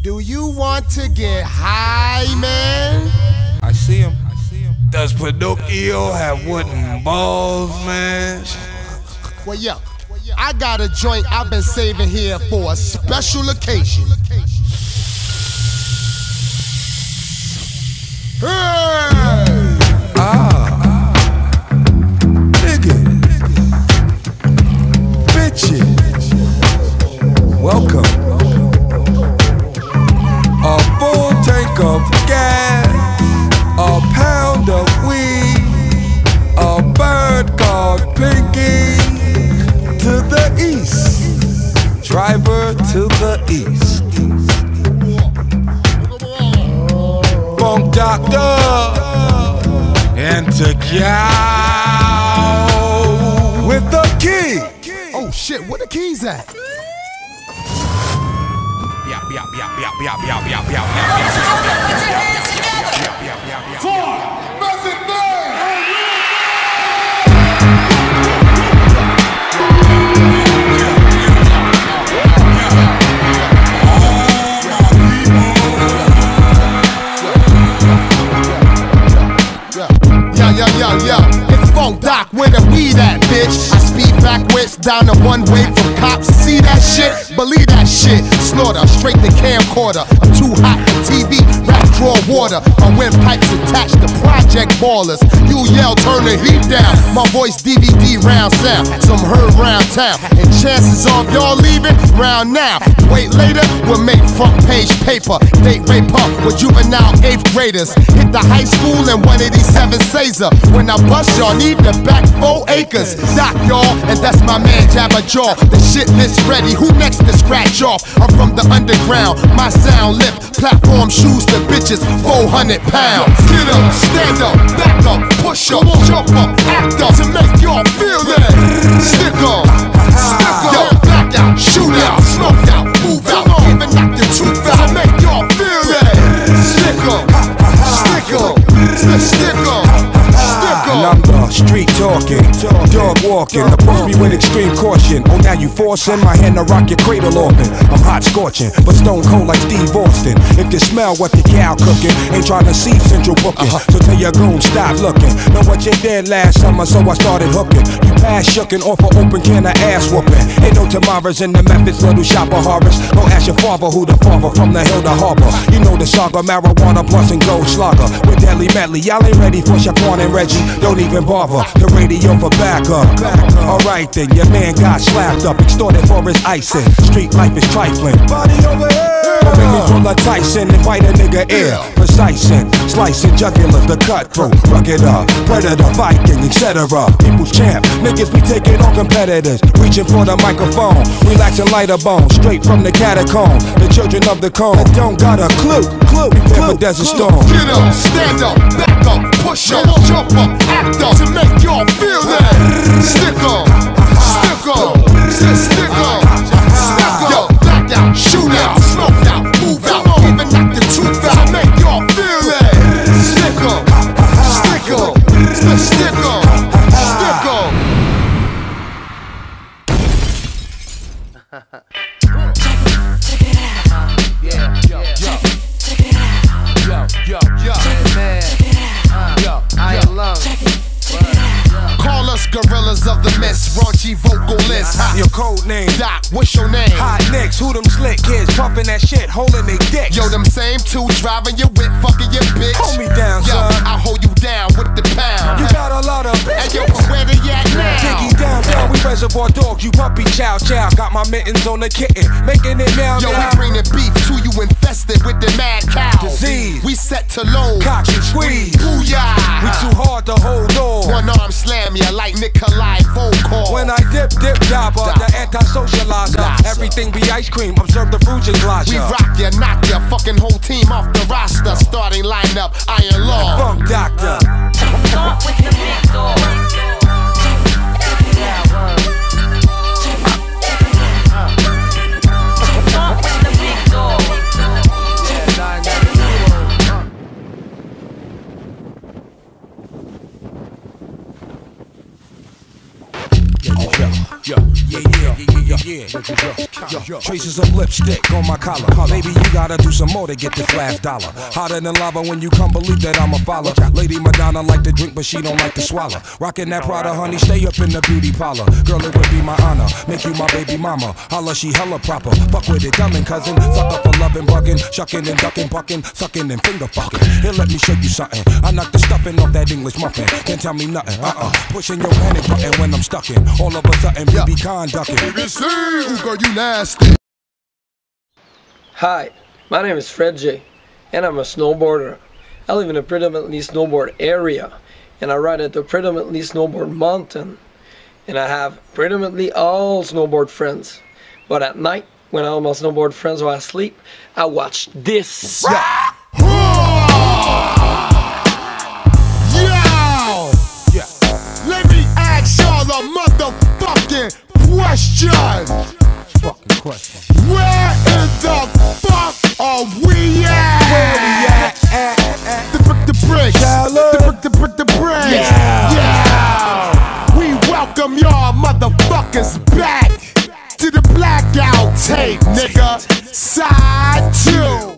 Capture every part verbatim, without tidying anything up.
Do you want to get high, man? I see him. I see him. Does Pinocchio have wooden balls, man? Well, yo, I got a joint I've been saving here for a special occasion. Hey! Ah, nigga, bitches, welcome. A full tank of gas, a pound of weed, a bird called Pinky. To the east, driver to the east. Funk doctor and to cow with the key. Oh shit, where the keys at? Yeah, yeah, yeah, yeah, yeah, yeah, yeah, yeah, yeah. Four, Method Man. Yo, yo, yo, it's Funk Doc, where the weed at, bitch? I speed backwards down the one way from cops. See that shit? Believe that shit. Slaughter, straight to camcorder. I'm too hot for T V, rap draw water. My windpipes attached to project ballers. You yell, turn the heat down. My voice D V D round sound. Some heard round town. And chances of y'all leaving round now. Wait later, we'll make front page paper. Date rape up with juvenile eighth graders. Hit the high school in one eighty-seven Caesar. When I bust y'all, need the back four acres. Doc y'all, and that's my man Jabba Jaw. The shit list ready, who next to scratch off? I'm from the underground, my sound lip. Platform shoes to bitches, four hundred pounds. Get up, stand up, back up, push up, jump up, act up to make y'all feel that. Stick up, stick up, yo, blackout, shoot out, smoke out, move out, even knock your tooth out to make y'all feel that. Stick up, stick up, stick up. And I'm the street talking, dog walking, approach me with extreme caution. Oh, now you forcing my hand to rock your cradle orphan. I'm hot scorching, but stone cold like Steve Austin. If you smell what the cow cooking, ain't trying to see central booking. So tell your goon, stop looking. Know what you did last summer, so I started hooking. You pass shucking off an open can of ass whooping. Ain't no tomorrows in the methods, little shopper Horace. Go ask your father who the father from the hill to harbor. You know the saga, marijuana plus and gold slugger. With deadly medley, y'all ain't ready for Shaquan and Reggie. Don't even bother, the radio for backup. Alright then, your man got slapped up, extorted for his icing. Street life is trifling. Body over here. Don't make me pull a Tyson and bite a nigga ear. Precising, slicing jugulars, the cutthroat, rugged up, predator, Viking, et cetera. People's champ, niggas be taking on competitors. Reaching for the microphone, relaxing lighter bones, straight from the catacomb. The children of the cone that don't got a clue, clue, clue, desert storm. Get up, stand up, back up, push up, jump up, act up to make y'all feel that. Stick up, stick up, stick up, stick up. Yo, blackout, shoot out, smoke out, move out, even knock your tooth out to make y'all feel that. Stick up, stick up, stick up, stick up. Check it out. Yeah, yo, yo, yo, yo, yo, man, yo, I am alone. Call us gorillas of the mist, raunchy vocalists. Your code name, Doc, what's your name? hot nicks, who them slick kids puffin' that shit, holding they dicks. Yo, them same two driving your whip, fucking your bitch. Hold me down, yo, son. I hold you down with the pound. You got a lot of And yo, where they at now? Diggy down, down, we reservoir dogs, you puppy chow chow. Got my mittens on the kitten, making it meow Yo, we meow. bring the beef to you infested with the mad cow. Disease. We set to load. Cock and squeeze. Booyah. We too hard to hold on. One arm slam ya like Nikolai Volkov. When I dip, dip, jabba, the anti-socializer. Everything be ice cream, observe the fruit and glass. We rock ya, knock ya, fucking whole team off the roster. Starting lineup, Iron Law. Funk doctor. Funk with the big dog. Check it out, word. Funk with the big dog. Yeah, Yeah, yeah, yeah, yeah, yeah, yeah. Traces of lipstick on my collar. Baby, you gotta do some more to get this last dollar. Hotter than lava when you come believe that I'm a follower. Lady Madonna like to drink, but she don't like to swallow. Rockin' that Prada, honey, stay up in the beauty parlor. Girl, it would be my honor, make you my baby mama. Holla, she hella proper. Fuck with it, dummin' cousin. Suck up for lovin', buggin', shuckin' and duckin', buckin', suckin' and finger fucking. Here, let me show you something. I knock the stuffing off that English muffin. Can't tell me nothing. Uh-uh. Pushing your panic button when I'm stuck in. All of a sudden, B B conducting. B B C, girl, you nasty. Hi, my name is Fred J, and I'm a snowboarder. I live in a predominantly snowboard area, and I ride at the predominantly snowboard mountain. And I have predominantly all snowboard friends. But at night, when all my snowboard friends are asleep, I watch this. Yeah. Yo! Yeah. Let me ask y'all a motherfucking question. Fucking question. Where in the fuck are we at? Where we at? At, at, at. The brick, the bricks. The brick, the brick, the bricks. Yeah. Yeah. We welcome y'all motherfuckers back to the Blackout tape, nigga. Side two.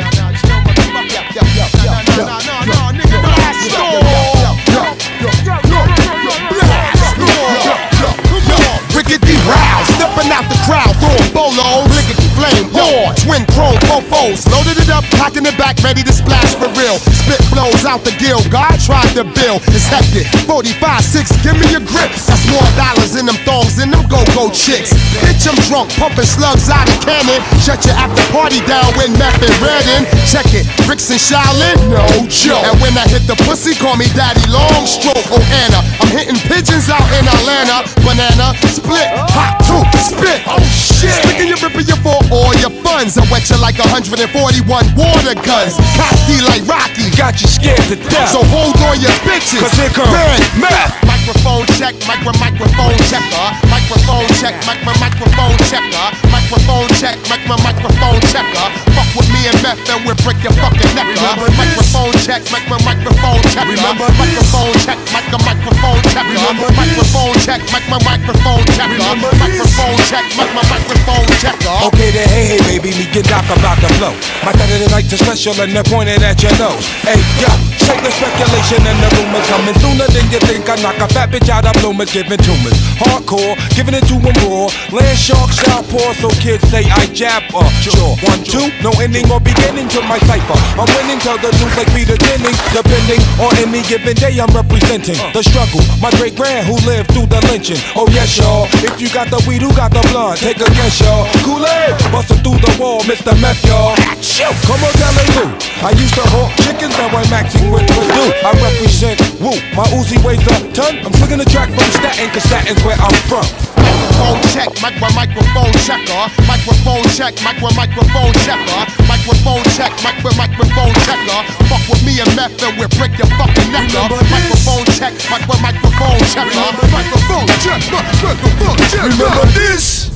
Rickety row, stepping out the crowd, throwing bolos, lickety flame, war, twin chrome fofos, loaded it up, packing it back, ready to splash for real. Spit blows out the gill, God tried to build, it's hectic. forty-five six, give me a grip. That's more dollars in them thongs than them go-go chicks. Bitch, I'm drunk, pumping slugs out of cannon. Shut your after party down with meth and Redden. Check it, Bricks and Shaolin, no joke. And when I hit the pussy, call me Daddy Longstroke. Oh Anna, I'm hitting pigeons out in Atlanta. Banana, split, hot two, spit. Oh shit, sticking your ripper you for all your funds. I wet you like one hundred forty-one water guns. Cocky like Rocky, got you scared to death. so hold on your bitches. Cause here comes Red meth. Microphone check, micro microphone checker. Microphone check, micro microphone checker. Microphone check, micro microphone checker. Fuck with me and meth and we'll break your fucking neck. Microphone check, micro microphone checker. Microphone check, micro microphone checker. Microphone check, micro microphone checker. Microphone check, micro microphone checker. Okay then, hey, hey, baby, me get doc about the flow. My Saturday nights are special and they're pointed at your nose. Hey, yo, shake the speculation and the rumors coming sooner than you think. I knock a fat bitch out of bloomers, giving tumors. Hardcore, giving it to them raw. Land shark, shall pour, so kids say I jab up. Sure, one, two, no ending or beginning to my cipher. I'm winning, tell the news like Peter Jennings. Depending on any given day, I'm representing the struggle. My great grand who lived through the lynching. Oh yes, y'all. If you got the weed, who got the blood? Take a guess, y'all. Kool-Aid, busting through the wall, Mister Meth, y'all. Come on, tell it who. I used to hawk chickens, now I'm maxing with Purdue. I represent Woo. My Uzi weighs a ton. I'm swinging the track from Staten, cause Staten's where I'm from. Microphone check, micro microphone checker. Microphone check, micro microphone checker. Microphone check, micro microphone checker. Fuck with me and meth and we'll break your fucking neck up. Microphone check, micro microphone checker. Microphone check, microphone check. Remember this?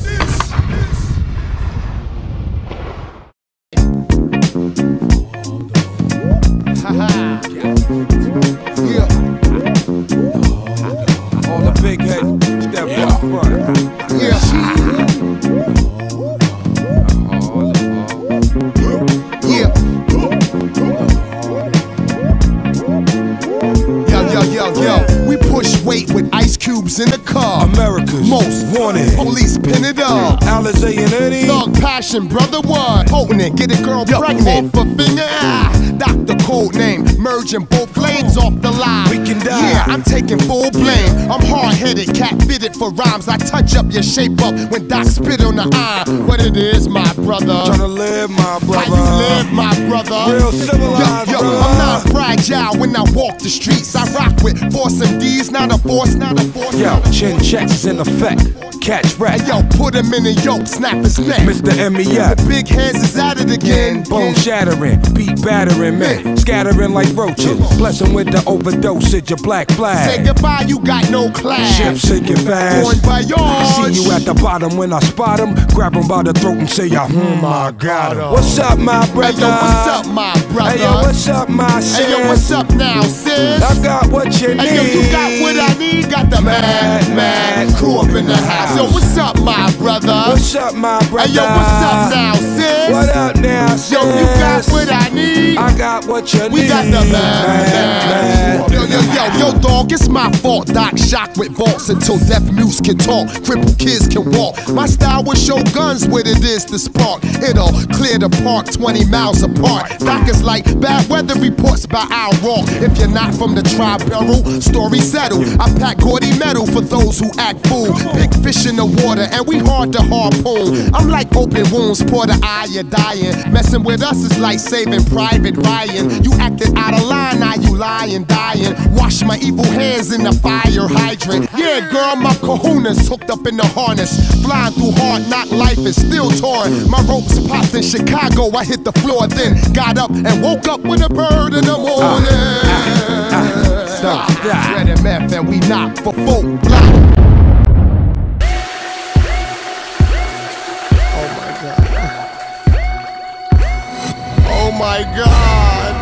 Haha. Yeah. All the big head step Yeah. up front. Yeah. Yeah. Yo, yo, yo, yo. We push weight with ice cubes in the car. America's Most wanted. Police pin it up. Alizé and Eddie. Thug passion, brother one. Potent, get a girl pregnant. Off a finger, ah. Doctor code name. Merging both lanes off the line. We can die. Yeah, I'm taking full blame. I'm hard-headed, cat fitted for rhymes. I touch up your shape up when Doc spit on the eye. What it is, my brother. Tryna live, my brother. How you live, my brother? Real civilized, Yo, yo, brother. I'm not fragile when I walk the streets. I rock with force and D's, not a force, not a force. Yo, not a chin force. checks is in effect. Catch rat. Hey, yo, put him in a yoke, snap his neck. Mister M E F. The big hands is at it again. Bone shattering, beat battering men, scattering like roaches. Blessing with the overdosage of black flag. Say goodbye, you got no class. Ship sinking fast. Born by yours. See you at the bottom when I spot him. Grab him by the throat and say, oh my God. What's up, my brother? Hey, yo, what's up, my brother? Hey, yo, what's up, my sis? Hey, yo, what's up now, sis? I got what you need. Hey, yo, you got what I need. Got the mad, mad mad crew up in the house. Yo, what's up, my brother? What's up, my brother? Hey, yo, what's up now, sis? What up now, sis? Yo, you got what I need? I got what you we need. We got the man. Yo, yo, yo, yo, dog, it's my fault. Doc shock with vaults until deaf mutes can talk. Crippled kids can walk. My style will show guns what it is to spark. It'll clear the park twenty miles apart. Doc is like bad weather reports by Al Rock. If you're not from the tri-barrel, story settled. I pack gaudy metal for those who act fool. Big fish in the water and we hard to harpoon. I'm like open wounds, pour the eye, you're dying. Messing with us is like saving Private Ryan. You acted out of line, now you lying, dying. Wash my evil hands in the fire hydrant. Yeah, girl, my kahunas hooked up in the harness. Flying through hard knock, life is still torn. My ropes popped in Chicago, I hit the floor, then got up and woke up with a bird in the morning. Uh, uh, uh, Stop that. Red and meth and we knock for full block. Oh my God.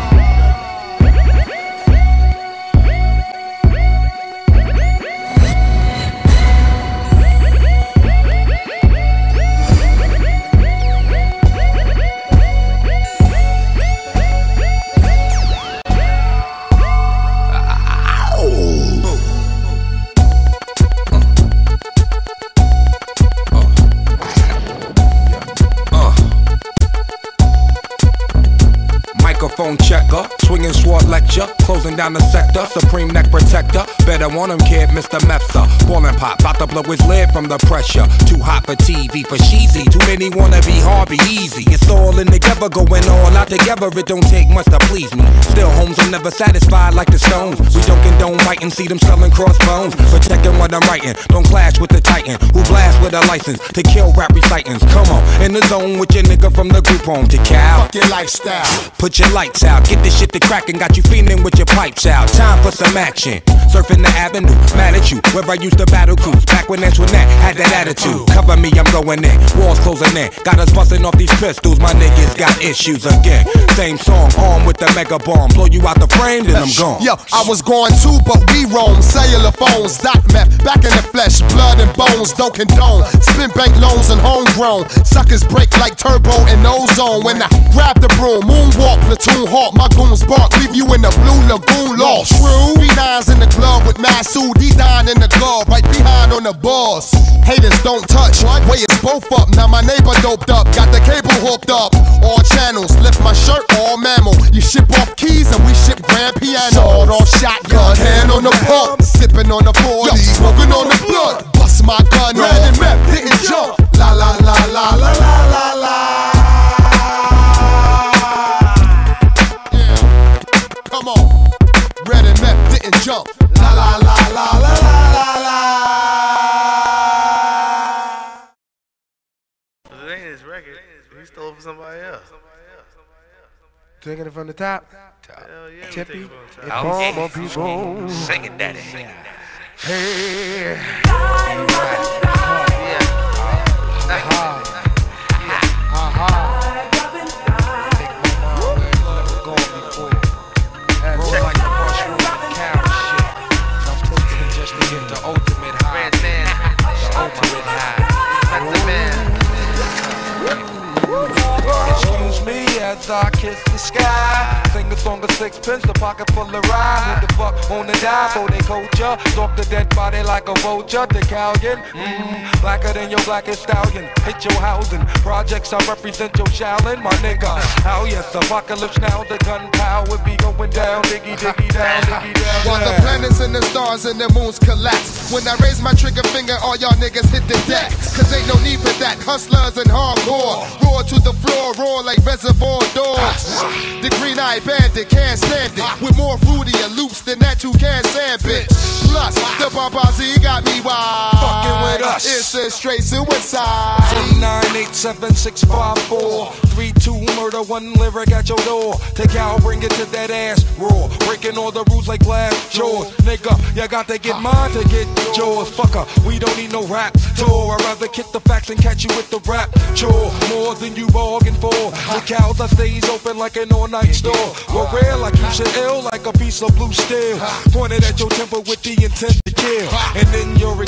Microphone checker, swinging sword lecture, closing down the sector, supreme neck protector. Better want him, kid, Mister Mepsa. Ballin' pop, bout to blow his lid from the pressure. Too hot for T V, for cheesy. Too many wanna be hard, be easy. It's all in together, going all out together. It don't take much to please me. Still, homes are never satisfied like the Stones. We don't condone fighting, see them selling crossbones. Protecting what I'm writing, don't clash with the Titan who blast with a license to kill rap recitants. Come on, in the zone with your nigga from the group home to Cal. Fuck your lifestyle. Put your lights out, get this shit to crackin', got you feeling with your pipes out. Time for some action. Surfing the avenue, mad at you, where I used to battle cruise. Back when Antoinette had that attitude. Cover me, I'm going in, walls closing in. Got us busting off these pistols, my niggas got issues again. Same song, armed with the mega bomb. Blow you out the frame, then I'm gone. Yo, I was going too, but we roam. Cellular phones, doc meth, back in the flesh, blood and bones, don't condone. Spin bank loans and homegrown. Suckers break like turbo and ozone. When I grab the broom, moonwalk, platoon hawk, my goons bark, leave you in the blue lagoon lost. True, B nines in the club with Masood, D nine in the glove, right behind on the balls. Haters don't touch, way it's both up. Now my neighbor doped up, got the cable hooked up. All channels, lift my shirt, all mammal. You ship off keys and we ship grand piano. Sword off shotgun, hand on the pump, sipping on the forty, smoking on the blood. Bust my gun, red and meth, didn't jump. La la la la la la la la. Come on, red and meth didn't jump. La la la la la la la. It ain't his record. He stole it from somebody else. Taking it from the top. Hell yeah, Tippy. Oh, People. sing it, daddy. Hey. Yeah. Aha. Aha. Take my mind where it's never gone before. That's like the mushroom cow shit. I'm protein just to get the ultimate high. Redman. The ultimate high. Method Man. Excuse me as I kiss the sky. Sing a song of sixpence, the pocket full of rhyme. Who the fuck wanna die for they culture? Stalk the dead body like a vulture. The Callion, mmm, blacker than your blackest stallion. Hit your housing, projects I represent your shallin', my nigga. How yes, apocalypse now, the gunpowder be going down, diggy diggy down, diggy down. While the planets and the stars and the moons collapse. When I raise my trigger finger, all y'all niggas hit the deck. Cause ain't no need for that. Hustlers and hardcore. Roar to the floor, roar like reservoir dogs. The green eye bandit can't stand it. With more fruitier loops than that you can't stand, bitch. Plus, the Babazi got me wild. Fucking with us. It's a straight suicide. three nine eight seven six five four three two murder, one lyric at your door. Take out, bring it to that ass raw. Breaking all the rules like glass jaws. Nigga, you got to get mine to get yours. Fucker, we don't need no rap tour. I'd rather kick the facts and catch you with the rap chore. More than you bargained for. The cows I stays open like an all-night store. Well, rare like you should ill like a piece of blue steel. Pointed at your temple with the intent to kill. And then your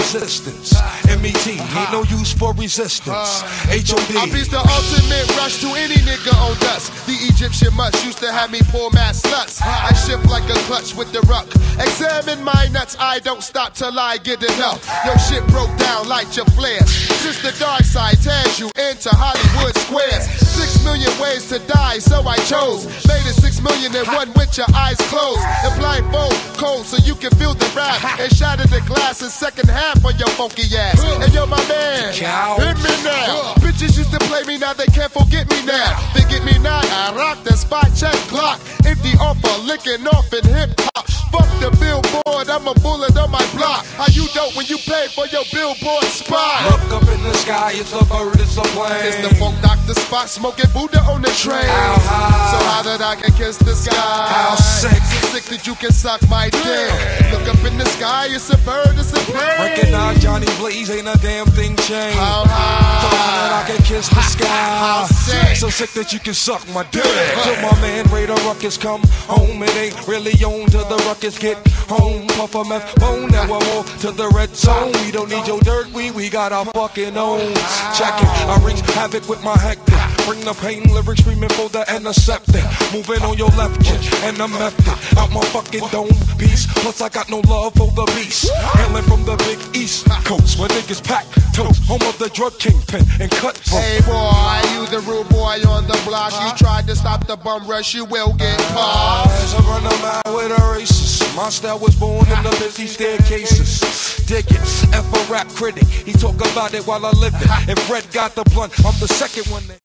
resistance. M E T, ain't no use for resistance. H O D. I beat the ultimate rush to any nigga on dust. The Egyptian must used to have me pull mad sluts. I shift like a clutch with the ruck. Examine my nuts, I don't stop till I get enough. Yo, shit broke down, light your flares. Since the dark side tears you into Hollywood squares. Six million ways to die, so I chose. Made it six million and one with your eyes closed. And blindfold, cold, so you can feel the rap. And shatter the glass in second half on your funky ass. And yo, my man, hit me now. Bitches used to play me, now they can't forget me now. They get me now, I rock the spot, check clock. Empty offer, licking off in hip hop. Fuck the billboard, I'm a bullet on my block. How you dope when you pay for your billboard spot? Look up in the sky, it's a bird, it's a plane. It's the funk doctor spot, smoking Buddha on the train. How high? So how that I can kiss the sky? How sick? So sick that you can suck my dick. Look up in the sky, it's a bird, it's a plane. Recognize Johnny Blaze, ain't a damn thing changed. How high? So how that I can kiss the sky? How sick? So sick that you can suck my dick. Till my man Raider Ruckus come home, it ain't really on till the ruckus get home. Puff a meth bone, now we're more to the red zone. We don't need your dirt, we we got our fucking own. Check it, I wreak havoc with my hectic. Bring the pain lyrics screaming for the antiseptic. Moving on your left kick and the method. Out my fucking dome piece. Plus I got no love for the beast. Hailing from the big east coast where niggas pack toast. Home of the drug kingpin and cut throat. Hey boy, you the rude boy on the block. You tried to stop the bum rush, you will get popped. As I run a mile with a racist. My style was born in the busy staircases. Dig it, F a rap critic. He talk about it while I live it. If Red got the blunt, I'm the second one that